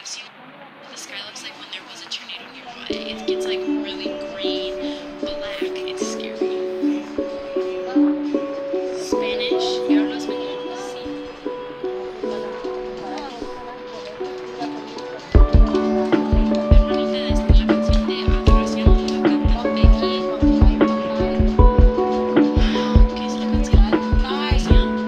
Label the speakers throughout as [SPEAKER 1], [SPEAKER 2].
[SPEAKER 1] I've seen what the sky looks like when there was a tornado nearby. It gets like really green, black. It's scary. Spanish. Yo hablo español. Sí. Hermanita, desde la canción de Adoración la canta Becky. ¿Qué es la canción? Adoración.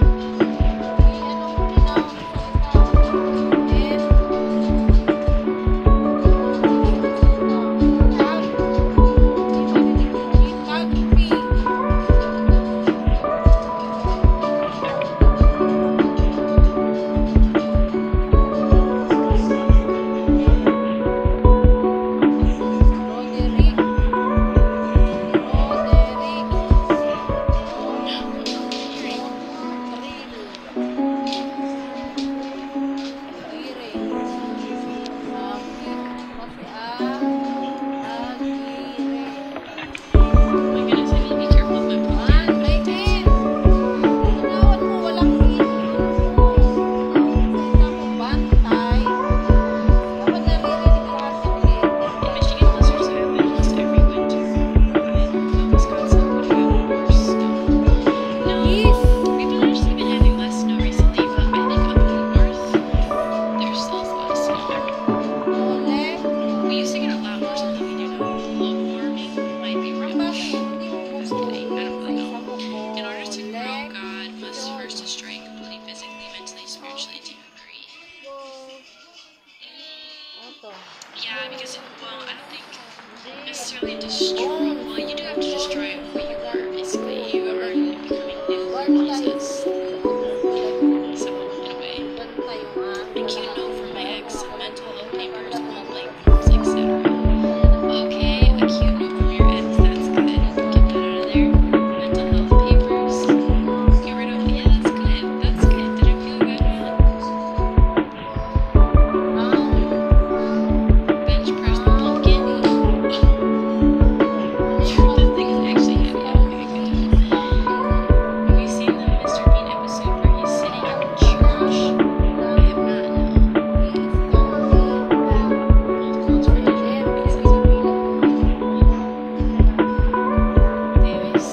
[SPEAKER 1] Yeah, because, well, I don't think necessarily destroy. Well, you do have to destroy who you are, basically. You are becoming new Jesus. So, anyway, a cute note from my ex, mental health papers, home blank forms, etc. Okay, a cute note from your ex, that's good. Get that out of there. Mental health papers. Get rid of, yeah, that's good. That's good. Did it feel good, man? Bench press the pumpkin. This thing is actually heavy. Okay, good. Have you seen the Mr. Bean episode where he's sitting in church? I have not, no. Both quotes from Israel because it's a Davis,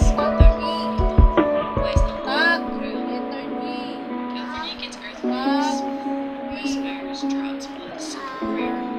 [SPEAKER 1] pues no. California gets earthquakes, U.S. fires, droughts, floods, super rare.